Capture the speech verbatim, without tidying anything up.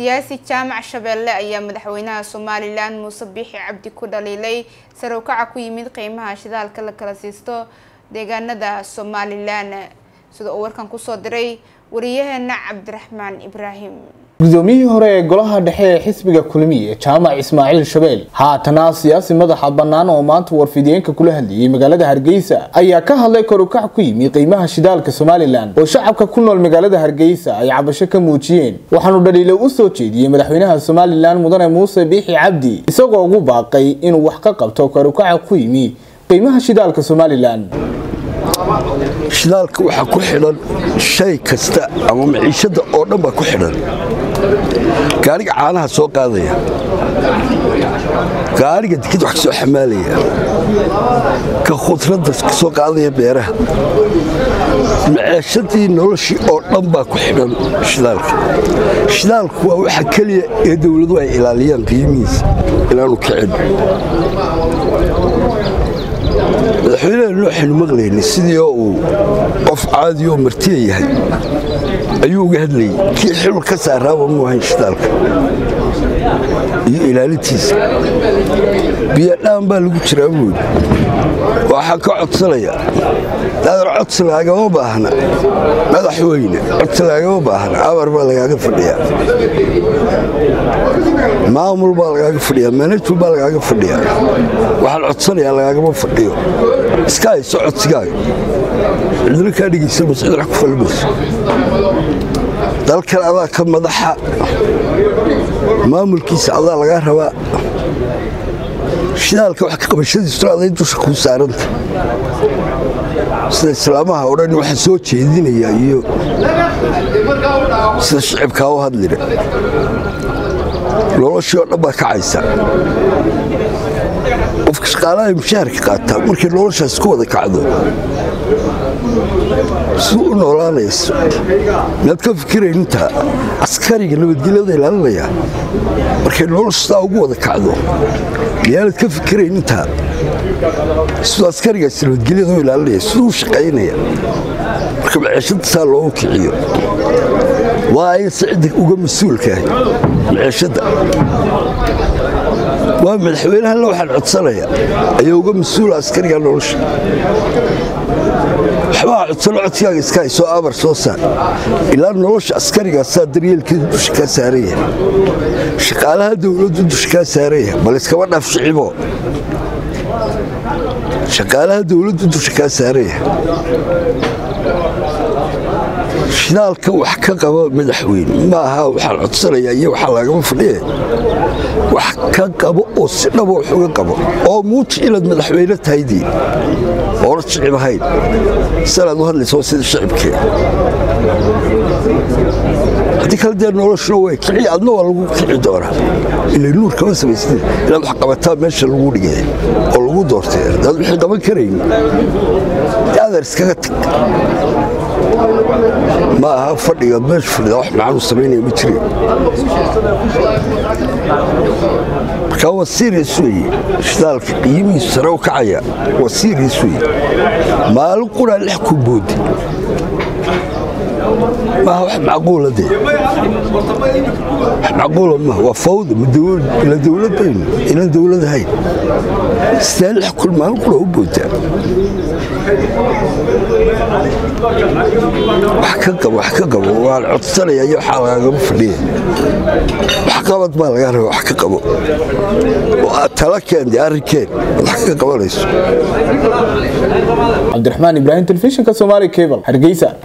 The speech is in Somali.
سياسي جامع شبelle ayaa madaxweynaha Soomaaliland Muuse Biixi Cabdi ku dhaliilay sare u kaca ku yimid qiimaha shidaalka la kala siisto deegaanada Soomaaliland sida uu warkan ku soo diray wariyaheena Cabdiraxmaan Ibraahim guddoomiyihii hore ee golaha dhexe ee xisbiga kulmiye Jaamac Ismaaciil Shabeel haatana siyaasi madaxa bannaan oo maanta warfidiyeenka kula hadlayay magaalada Hargeysa ayaa ka hadlay kor u kac ku yimid qiimaha shidaalka Soomaaliland oo shacabka ku nool magaalada Hargeysa ay cabasho ka muujiyeen waxaanu dhaliilo u soo jeediyay madaxweynaha Soomaaliland Mudane Muuse Biixi Cabdi isagoo ugu baaqay inuu wax ka qabto kor u kac ku yimid qiimaha shidaalka Soomaaliland shidaalka waxa ku xidhan shay kasta ama maciishada oo dhan ba ku xidhan gaariga caanaha soo qaadaya gaariga dikid wax soo xamaalaya ka khudradda soo qaadaya beeraha maciishadii noloshii oo dhan ba ku xidhan shidaalka shidaalku waa waxa kaliya ee dawladdu ay ilaaliyaan qiimihiisa ilaanu kicin madaxweynaha nooxin maqlayni sidii uu qof caadi oo martiye yahay ayuu uga hadlayay kii xil ka saaraaba mu ahayn shidaalka iyo ilaalintiisa biyo dhaan baa lagu jiraa buud waxaa ka codsanaya dadar codsi lagama baahna madaxweyne codsi lagama baahna abar baa lagaaga fadhiyaa maamul baa lagaaga fadhiyaa management baa lagaaga fadhiyaa waxaan codsanayaa lagaagama fadhiyo iska hayso codsigaaga cidna kaa dhigaysa mascidra ku falmayso dalkan adaa ka madaxa maamulkiisa adaa lagaa rabaa shidaalka wax ka qabashadiisu aday dusha kuu saaranta sida islaamaha oo dhan waxa soo jeedinaya iyo sida shicibka u hadlina noloshii oo dhan baa kacaysa qofka shaqaalaha mushaharka qaata markii noloshaas ku wada kacdo suu u noolaanayso inaad ka fikiraynintaa askariga nabadgelyada ilaalinaya markay noloshaa ugu wada kacdo miyaanad ka fikiraynintaa siduu askarigaas nabadgelyada u ilaalinaya siduu u shaqaynaya marka maciishada saa loogu kiciyo waa ay sicida uga mas-uulkahay maciishada waa madaxweynaha la waxaan codsanaya ayaa uga mas-uula askariga nolosha waxbaa codsano codsigaaga iska haysoo abar soo saar ilaa nolosha askarigaasa daryeelkeeda dusha kaa saaraya shaqaalaha dawladdu dusha kaa saaraya bal iskaba dhaaf shicibo shaqaalaha dawladdu dusha kaa saaraya shidaalka wax ka qabo madaxweyne ma aha waxaan codsanayaa iyo waxaa lagama fadhiye wax ka qabo oo si dhabo wax uga qabo oo muuji inaad madaxweyne tahaydii oona shicib ahayn sanaad u hadlayso sida shicibkee haddii kale dee noloshuna way kici adna waa lagu kici doonaa ilay nuur kama samaysteen inaad wax qabataa meesha lagu dhigay oo lagu doortay hadaad wixii qaban karayn aadar iskaga tag ma aha fadhiga meesha fadhida wax macaan u samaynaya ma jireen marka waa serious weeye shidaalka qiimihiisu sare u kacaya waa serious weeye maalin qura lix ku boodi ما هو معقولة دي معقولة ما هو فوضى من دولة إلى دولتين إلى دولة هاي استهلح كل ما نقوله بوتا وحكاكا وحكاكا والعطسانة يا يوحا مفليه وحكاكا ما لقاها وحكاكا وأتلاكين دي أركين وحكاكا وليس عبد الرحمن إبراهيم تلفزيون كصومالي كيبل هرقيسة.